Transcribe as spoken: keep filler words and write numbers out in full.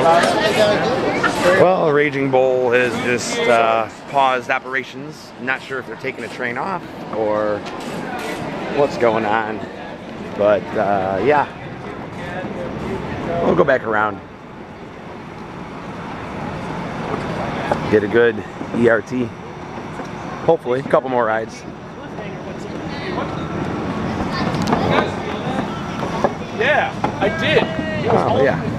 Well, Raging Bull has just uh, paused operations. Not sure if they're taking a train off or what's going on, but uh, yeah, we'll go back around. Get a good E R T. Hopefully, a couple more rides. Yeah, I did. Oh, yeah.